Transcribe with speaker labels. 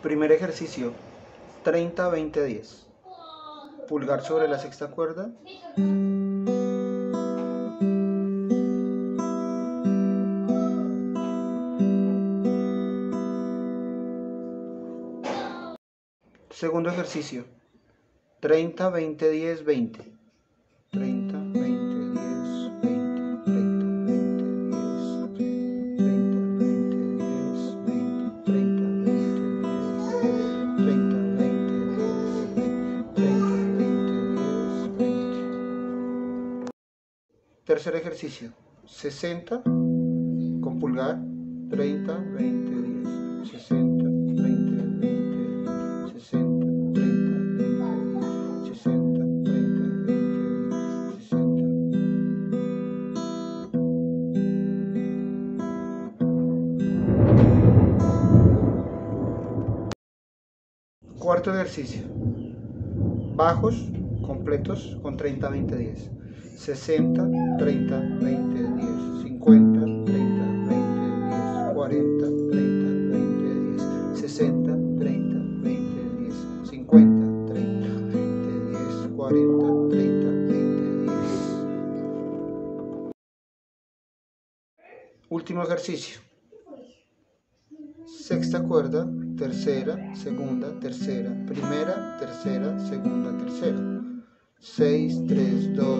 Speaker 1: Primer ejercicio, 30, 20, 10. Pulgar sobre la sexta cuerda. Segundo ejercicio, 30, 20, 10, 20. 30, 20, 10, 20. 30, 20, 10, 30, 20, 10, 20. 30, 20, 10, 30, 20, 10, 20. Tercer ejercicio, 60 con pulgar, 30, 20, 10, 60, 20, 20, 60, 30, 20, 60, 30, 20, 60. Cuarto ejercicio, bajos completos con 30, 20, 10. 60, 30, 20, 10, 50, 30, 20, 10, 40, 30, 20, 10, 60, 30, 20, 10, 50, 30, 20, 10, 40, 30, 20, 10. Último ejercicio. Sexta cuerda, tercera, segunda, tercera, primera, tercera, segunda, tercera. 6, 3, 2,